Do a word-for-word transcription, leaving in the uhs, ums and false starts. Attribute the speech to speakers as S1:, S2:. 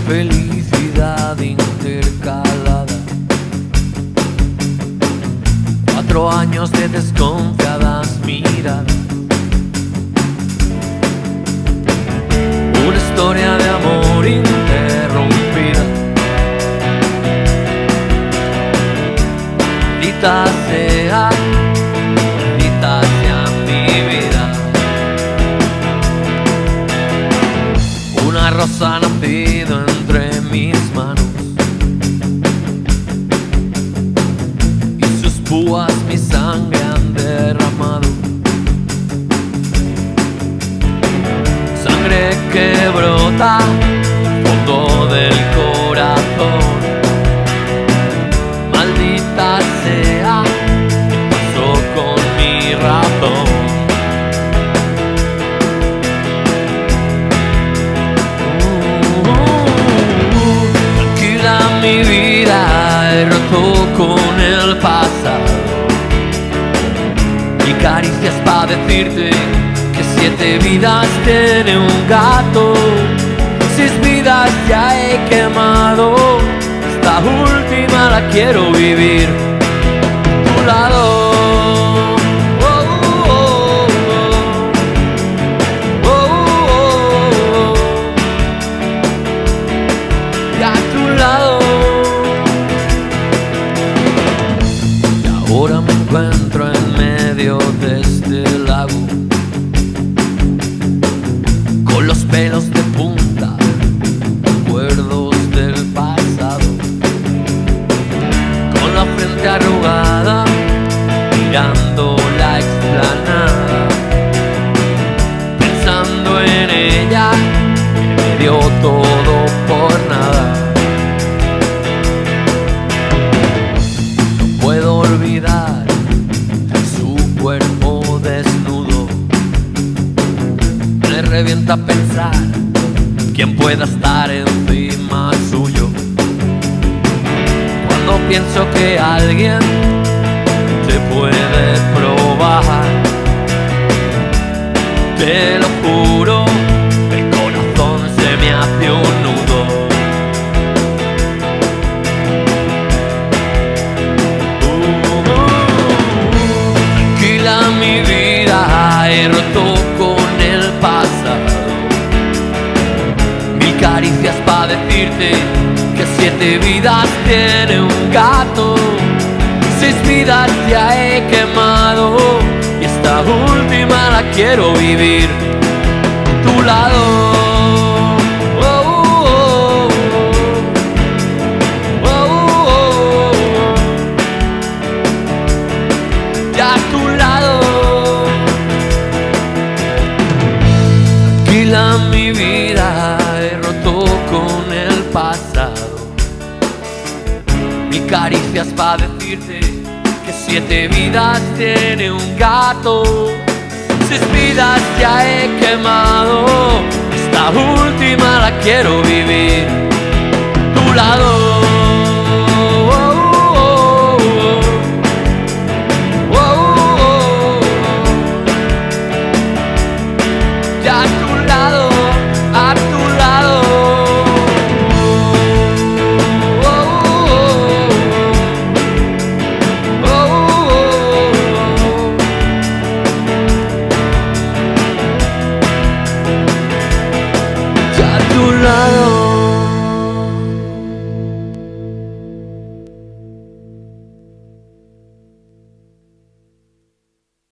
S1: felicidad intercalada. Cuatro años de desconfiadas miradas. Una historia de amor interrumpida. Maldita sea, maldita sea mi vida. Una rosa nacida entre mis manos y sus púas mi sangre han derramado. Sangre que brota al fondo del corazón. Maldita sea, ¿qué pasó con mi razón? Mi vida he roto con el pasado. Mi caricia es pa' decirte que siete vidas tiene un gato. Seis vidas ya he quemado. Esta última la quiero vivir a tu lado. Ahora me encuentro en medio de este lago, con los pelos de punta, recuerdos del pasado, con la frente arrugada, mirando la explanada, pensando en ella, que me dio todo por nada. Olvidar su cuerpo desnudo. Me revienta pensar quién pueda estar encima suyo. Cuando pienso que alguien te puede probar, te lo juro, el corazón se me hace un nudo. Mi vida he roto con el pasado. Mil caricias pa' decirte que siete vidas tiene un gato. Seis vidas ya he quemado y esta última la quiero vivir a tu lado. Mi vida he roto con el pasado. Mi caricia es pa' decirte que siete vidas tiene un gato. Seis vidas ya he quemado. Esta última la quiero vivir a tu lado. Ya tu